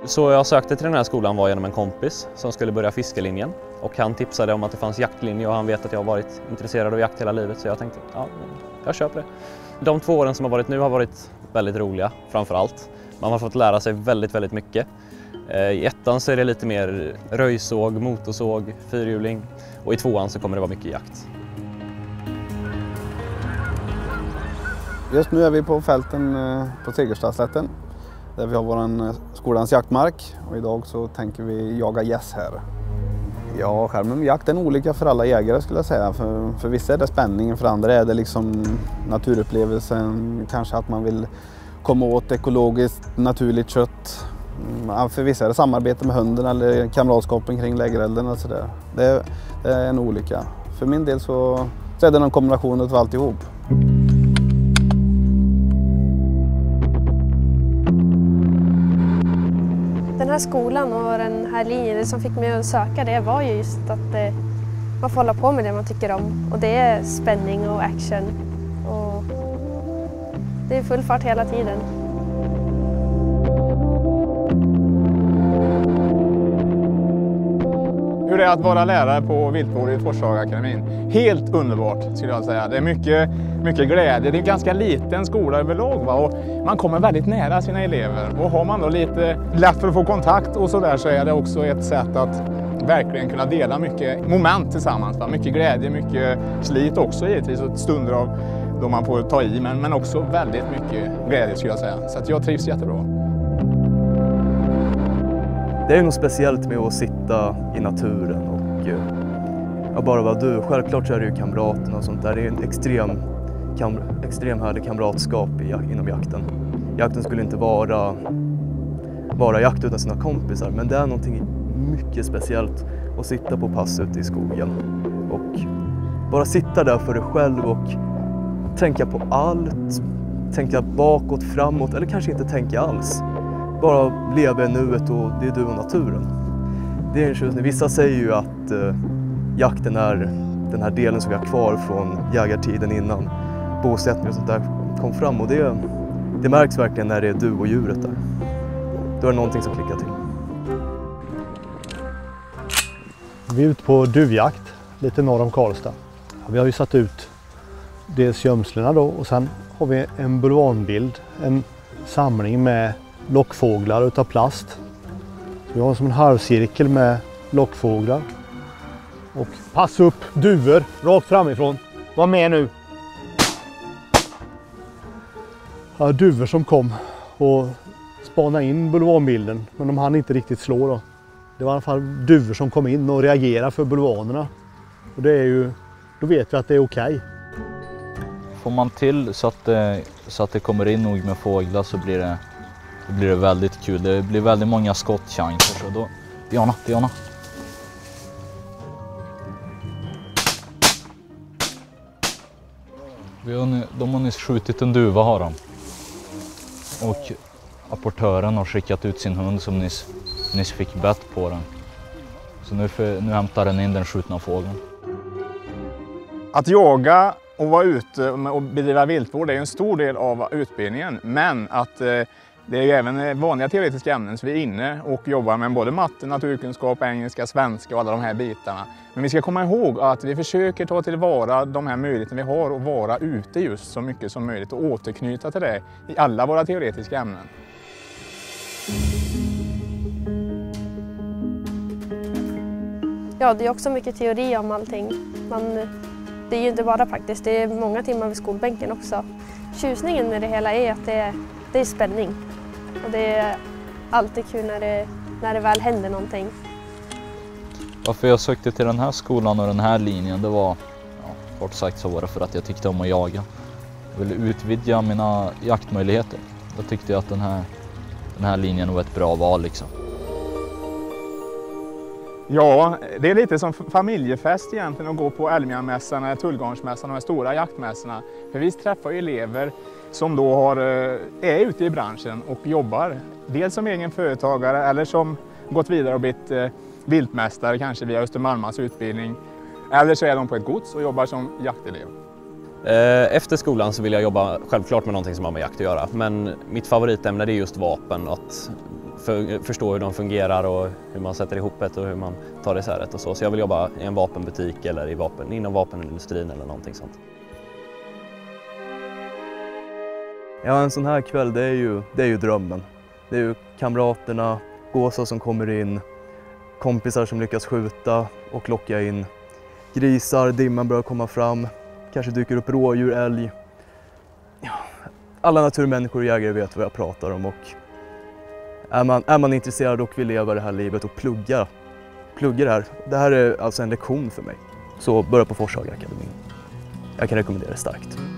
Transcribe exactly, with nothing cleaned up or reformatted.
Så jag sökte till den här skolan var genom en kompis som skulle börja fiskelinjen. Och han tipsade om att det fanns jaktlinje och han vet att jag har varit intresserad av jakt hela livet. Så jag tänkte, ja, jag köper det. De två åren som har varit nu har varit väldigt roliga, framför allt. Man har fått lära sig väldigt, väldigt mycket. I ettan så är det lite mer röjsåg, motorsåg, fyrhjuling. Och i tvåan så kommer det vara mycket jakt. Just nu är vi på fälten på Segerstadsslätten där vi har vår skolans jaktmark och idag så tänker vi jaga gäss här. Ja, skärmen jakten är olika för alla jägare skulle jag säga. För, för vissa är det spänningen, för andra är det liksom naturupplevelsen, kanske att man vill komma åt ekologiskt naturligt kött. Ja, för vissa är det samarbete med hunden eller kamratskapen kring lägerelden och sådär. Det, det är en olika. För min del så, så är det en kombination av alltihop. Den här skolan och den här linjen, det som fick mig att söka det var ju just att eh, man får hålla på med det man tycker om. Och det är spänning och action. Och det är full fart hela tiden. Hur det är att vara lärare på viltvård i Forshaga-akademin. Helt underbart skulle jag säga. Det är mycket, mycket glädje. Det är en ganska liten skola överlag, va? Och man kommer väldigt nära sina elever. Och har man då lite lätt för att få kontakt och så där så är det också ett sätt att verkligen kunna dela mycket moment tillsammans. Va? Mycket glädje, mycket slit också givetvis och stunder av då man får ta i. Men, men också väldigt mycket glädje skulle jag säga. Så att jag trivs jättebra. Det är något speciellt med att sitta i naturen och ja, bara vara du. Självklart så är det ju kamraterna och sånt där. Det är en extrem, kam, extrem härlig kamratskap i, inom jakten. Jakten skulle inte vara, vara jakt utan sina kompisar, men det är någonting mycket speciellt att sitta på pass ute i skogen och bara sitta där för dig själv och tänka på allt, tänka bakåt, framåt eller kanske inte tänka alls. Bara leva i nuet och det är du och naturen. Det är en tjusning. Vissa säger ju att eh, jakten är den här delen som vi har kvar från jägartiden innan bosättning och sånt där kom fram. Och det, det märks verkligen när det är du och djuret där. Då är det någonting som klickar till. Vi är ute på duvjakt lite norr om Karlstad. Vi har ju satt ut dels gömslena då och sen har vi en bulvanbild, en samling med lockfåglar utav plast. Så vi har som en halvcirkel med lockfåglar. Och pass upp duvor rakt framifrån. Var med nu. Ja, duvor som kom och spanade in bulvanbilden, men de hann inte riktigt slå då. Det var i alla fall duvor som kom in och reagerade för bulvanerna. Och det är ju, då vet vi att det är okej. Får man till så att det, så att det kommer in nog med fåglar så blir det Då blir det väldigt kul. Det blir väldigt många skottchanser. Så då... Diana, Diana. Vi har, de har nyss skjutit en duva har de. Och apportören har skickat ut sin hund som nyss, nyss fick bett på den. Så nu, för, nu hämtar den in den skjutna fågeln. Att jaga och vara ute och bedriva viltvård är en stor del av utbildningen. Men att... Eh, Det är ju även vanliga teoretiska ämnen, så vi är inne och jobbar med både matte, naturkunskap, engelska, svenska och alla de här bitarna. Men vi ska komma ihåg att vi försöker ta tillvara de här möjligheterna vi har och vara ute just så mycket som möjligt och återknyta till det i alla våra teoretiska ämnen. Ja, det är också mycket teori om allting. Man, det är ju inte bara praktiskt, det är många timmar vid skolbänken också. Tjusningen med det hela är att det är, det är spänning. Och det är alltid kul när det, när det väl händer någonting. Varför jag sökte till den här skolan och den här linjen, det var, ja, kort sagt så var det för att jag tyckte om att jaga. Jag ville utvidga mina jaktmöjligheter. Jag tyckte att den här, den här linjen var ett bra val liksom. Ja, det är lite som familjefest egentligen att gå på Älvmjamässan, Tullgarnsmässan och de stora jaktmässorna. För vi träffar ju elever som då har, är ute i branschen och jobbar. Dels som egen företagare eller som gått vidare och blivit viltmästare kanske via Östermalmas utbildning. Eller så är de på ett gods och jobbar som jaktelev. Efter skolan så vill jag jobba självklart med någonting som har med jakt att göra. Men mitt favoritämne är just vapen. Att för, förstå hur de fungerar och hur man sätter ihop det och hur man tar isär det och så. Så jag vill jobba i en vapenbutik eller i vapen, inom vapenindustrin eller någonting sånt. Ja, en sån här kväll, det är ju, det är ju drömmen. Det är ju kamraterna, gåsar som kommer in, kompisar som lyckas skjuta och locka in. Grisar, dimman börjar komma fram, kanske dyker upp rådjur, älg. Ja, alla naturmänniskor och jägare vet vad jag pratar om, och är man, är man intresserad och vill leva det här livet och plugga, plugga det här. Det här är alltså en lektion för mig. Så börja på Forshagaakademin. Jag kan rekommendera det starkt.